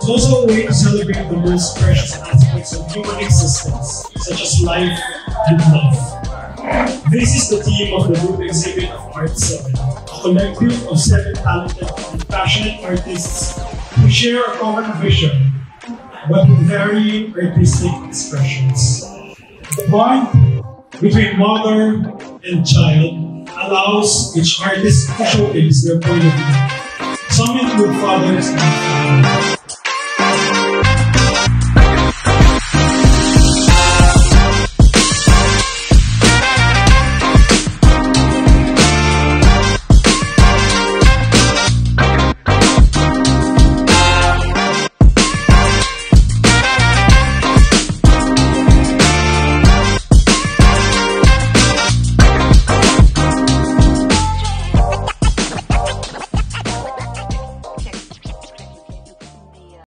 It's also a way to celebrate the most precious aspects of human existence, such as life and love. This is the theme of the group exhibit of ARTVII, a collective of 7 talented and passionate artists who share a common vision, but with varying artistic expressions. The bond between mother and child allows each artist to showcase their point of view. Some include fathers and fathers,